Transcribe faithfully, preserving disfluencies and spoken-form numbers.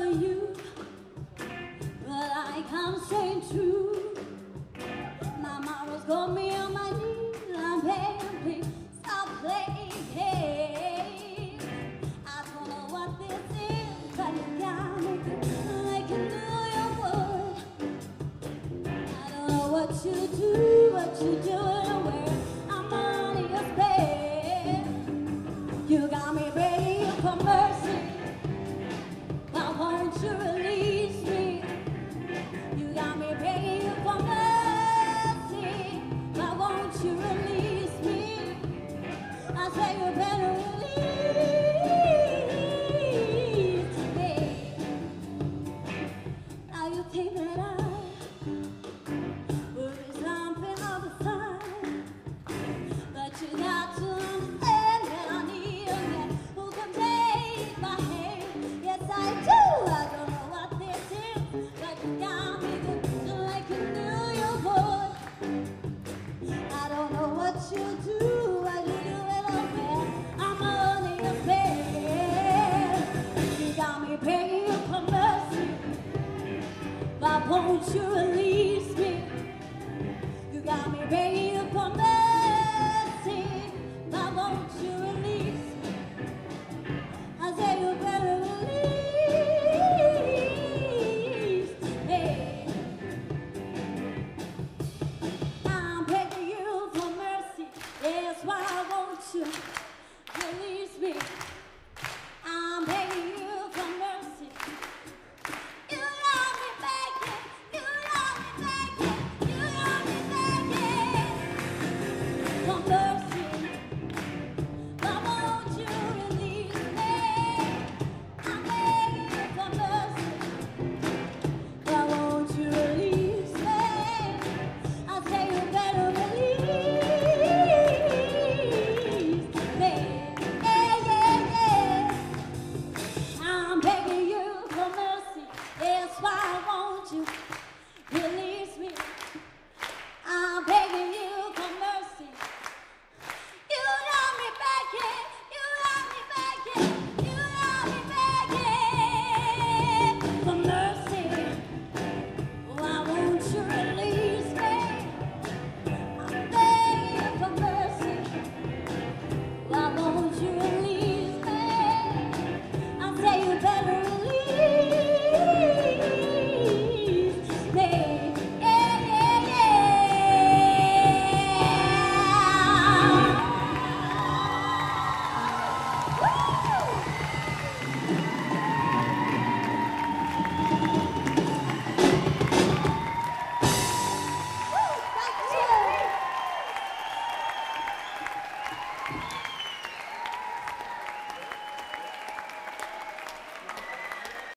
you, but I can't stay true. My mama's got me on my knees. I'm begging, please stop playing games. I don't know what this is, but you got me like you knew you would. I don't know what you do, what you do, and where I'm on your space. You got me begging for mercy. Why won't you release me? You got me begging for mercy. Why won't you release me? I say you better